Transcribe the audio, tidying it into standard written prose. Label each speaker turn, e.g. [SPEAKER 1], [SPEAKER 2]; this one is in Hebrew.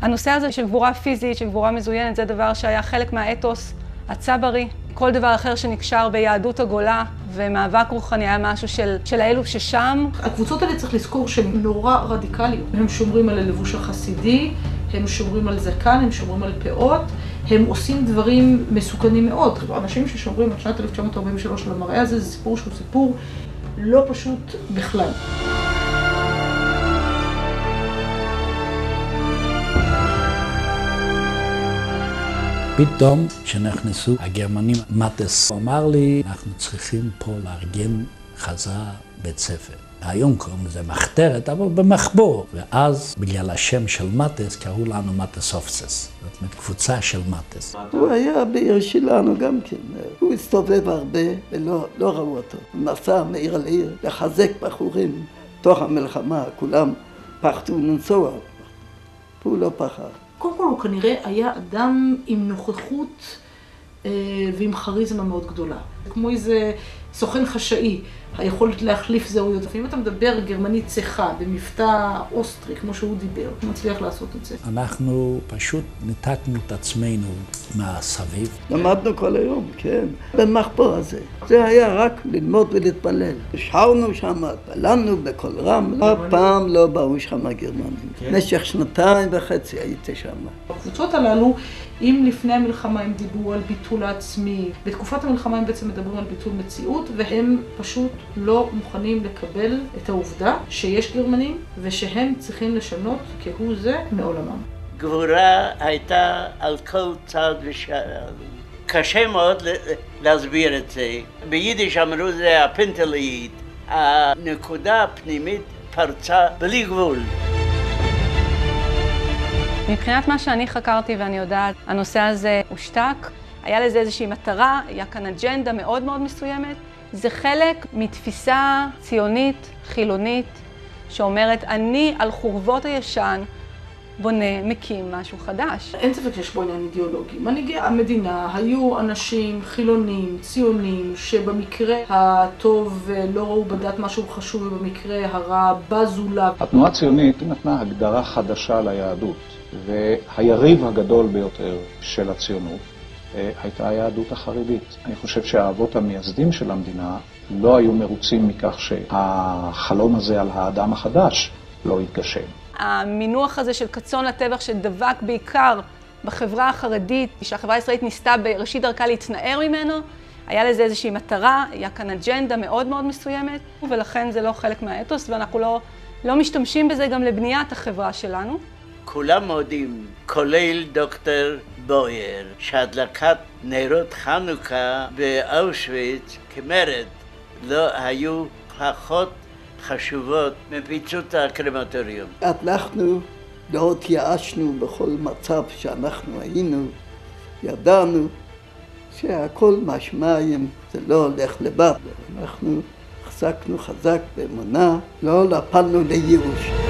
[SPEAKER 1] הנושא הזה של גבורה פיזית, של גבורה מזוינת, זה דבר שהיה חלק מהאתוס הצברי. כל דבר אחר שנקשר ביהדות הגולה ומאבק רוחני היה משהו של האלו ששם.
[SPEAKER 2] הקבוצות האלה צריך לזכור שהן נורא רדיקליות. הם שומרים על הלבוש החסידי, הם שומרים על זקן, הם שומרים על פאות, הם עושים דברים מסוכנים מאוד. אנשים ששומרים על שנת 1943 למראה הזה, זה סיפור שהוא סיפור לא פשוט בכלל.
[SPEAKER 3] פתאום כשנכנסו הגרמנים, מטס אמר לי, אנחנו צריכים פה לארגן חזרה בית ספר. היום קוראים לזה מחתרת, אבל במחבור. ואז בגלל השם של מטס קראו לנו מטס אופסס. זאת אומרת, קבוצה של מטס.
[SPEAKER 4] הוא היה בעיר שלנו גם כן. הוא הסתובב הרבה ולא ראו אותו. הוא נסע מעיר לעיר לחזק בחורים. תוך המלחמה כולם פחדו לנסוע. הוא לא פחד.
[SPEAKER 2] קודם כל הוא כנראה היה אדם עם נוכחות ועם כריזמה מאוד גדולה. כמו איזה סוכן חשאי, היכולת להחליף זהויות. אם אתה מדבר גרמנית צחה, במבטא אוסטרי, כמו שהוא דיבר, הוא מצליח לעשות את זה.
[SPEAKER 3] אנחנו פשוט ניתקנו את עצמנו מהסביב.
[SPEAKER 4] למדנו כל היום, כן, במחבור הזה. זה היה רק ללמוד ולהתפלל. שרנו שם, התפללנו בקול רם. אף פעם לא באו שם הגרמנים. במשך 2.5 הייתי שם.
[SPEAKER 2] הקבוצות הללו, אם לפני המלחמה הם דיברו על ביטול העצמי, בתקופת המלחמה הם בעצם מדברים על ביטול מציאות, והם פשוט לא מוכנים לקבל את העובדה שיש גרמנים, ושהם צריכים לשנות כהוא זה מעולמם.
[SPEAKER 5] גבורה הייתה על כל צד ושעל. קשה מאוד להסביר את זה. ביידיש אמרו זה הפינטליט. הנקודה הפנימית פרצה בלי גבול.
[SPEAKER 1] מבחינת מה שאני חקרתי ואני יודעת, הנושא הזה הושתק, היה לזה איזושהי מטרה, היה כאן אג'נדה מאוד מאוד מסוימת. זה חלק מתפיסה ציונית, חילונית, שאומרת, אני על חורבות הישן בונה, מקים משהו חדש.
[SPEAKER 2] אין ספק שיש בו עניין אידיאולוגי. מנהיגי המדינה היו אנשים חילונים, ציונים, שבמקרה הטוב לא ראו בדת משהו חשוב, ובמקרה הרע בזו לה.
[SPEAKER 6] התנועה הציונית נתנה הגדרה חדשה ליהדות, והיריב הגדול ביותר של הציונות הייתה היהדות החרדית. אני חושב שהאבות המייסדים של המדינה לא היו מרוצים מכך שהחלום הזה על האדם החדש לא יתגשם.
[SPEAKER 1] המינוח הזה של כצאן לטבח שדבק בעיקר בחברה החרדית, שהחברה הישראלית ניסתה בראשית דרכה להתנער ממנו, היה לזה איזושהי מטרה, היה כאן אג'נדה מאוד מאוד מסוימת, ולכן זה לא חלק מהאתוס, ואנחנו לא משתמשים בזה גם לבניית החברה שלנו.
[SPEAKER 5] כולם מודים, כולל דוקטור בויר, שהדלקת נרות חנוכה באושוויץ כמרד לא היו פחות חשובות מפיצוץ הקרמטוריום.
[SPEAKER 4] אנחנו לא התייאשנו בכל מצב שאנחנו היינו, ידענו שהכל מהשמיים, זה לא הולך לבד. אנחנו החזקנו חזק באמונה, לא נפלנו לייאוש.